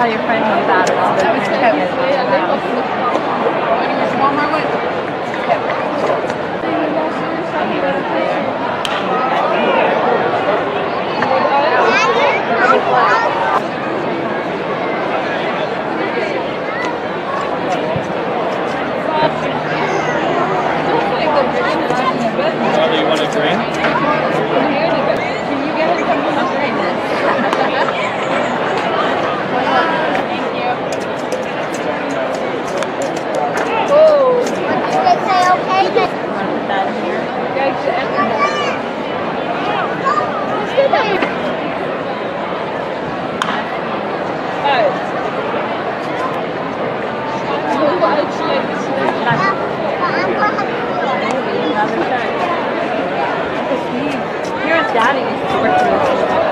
tell your friend about it. That was Kevin. Father, you want a drink? Can you get him something to drink? Thank you. Oh, Did they say okay? want to put that in here? Let's do that. Another shirt. Here's Daddy used to work for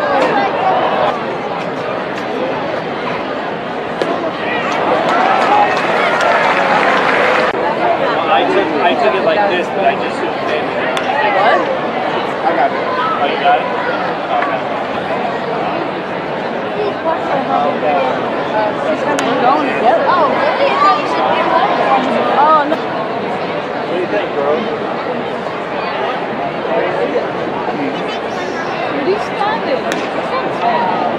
I took it like this, but I just shouldn't say it. What? I got it. Oh, you got it? She's going together. Oh, really? I thought you should be alone. Oh, no. What do you think, bro? Where are you standing?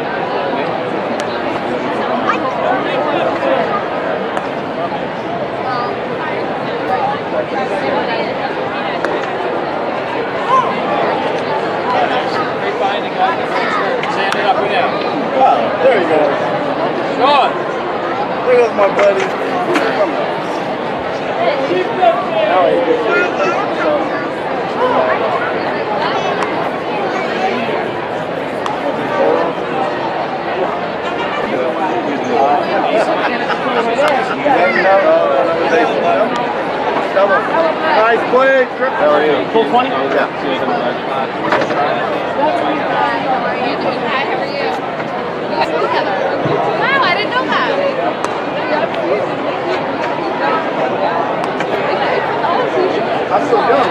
Great finding, guys. Stand it up and down. Oh, there you go. Sean! There's my buddy. Come on. Now he's Nice play. How are you? Full 20? Yeah. Wow, I didn't know that. I'm still young.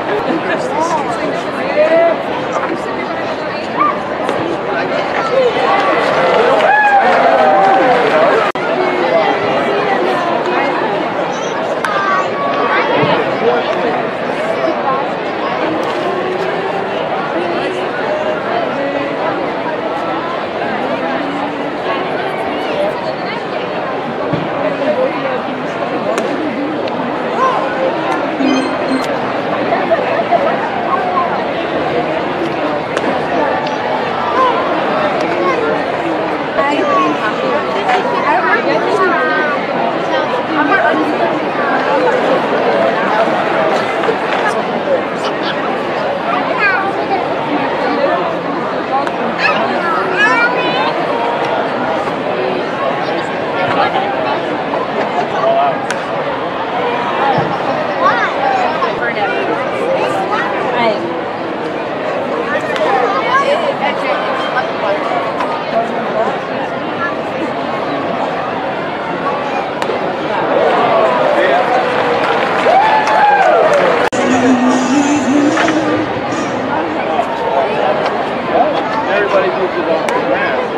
Everybody moves it off the ground.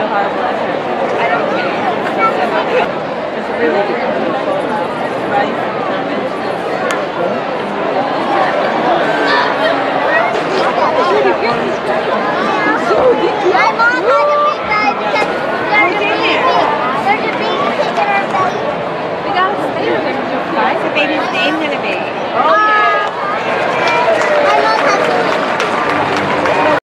It's really beautiful, right?